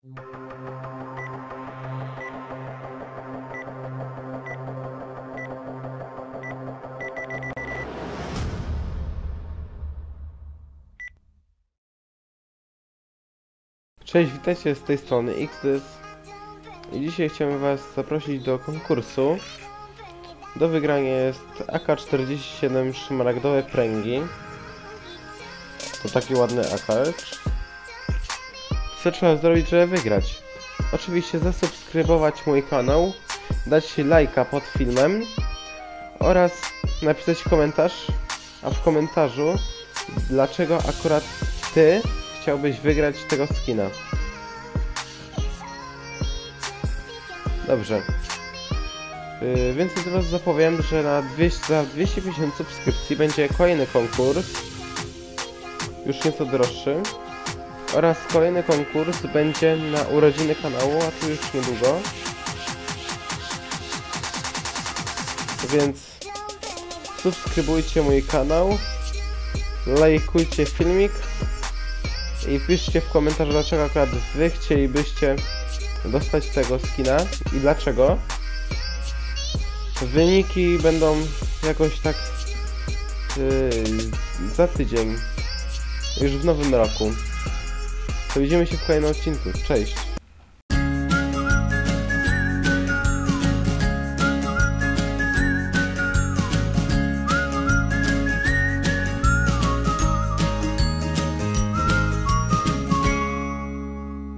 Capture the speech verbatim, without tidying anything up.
Cześć, witajcie z tej strony X D S i dzisiaj chciałem was zaprosić do konkursu. Do wygrania jest A K czterdzieści siedem szmaragdowe pręgi. To taki ładny A K. Co trzeba zrobić, żeby wygrać? Oczywiście zasubskrybować mój kanał, dać lajka pod filmem oraz napisać komentarz, a w komentarzu dlaczego akurat ty chciałbyś wygrać tego skina. Dobrze. Yy, więcej teraz zapowiem, że na dwieście, za dwieście pięćdziesiąt subskrypcji będzie kolejny konkurs, już nieco droższy, oraz kolejny konkurs będzie na urodziny kanału, a to już niedługo. Więc subskrybujcie mój kanał, lajkujcie filmik i piszcie w komentarzu, dlaczego akurat wy chcielibyście dostać tego skina i dlaczego. Wyniki będą jakoś tak yy, za tydzień, już w nowym roku. To widzimy się w kolejnym odcinku. Cześć!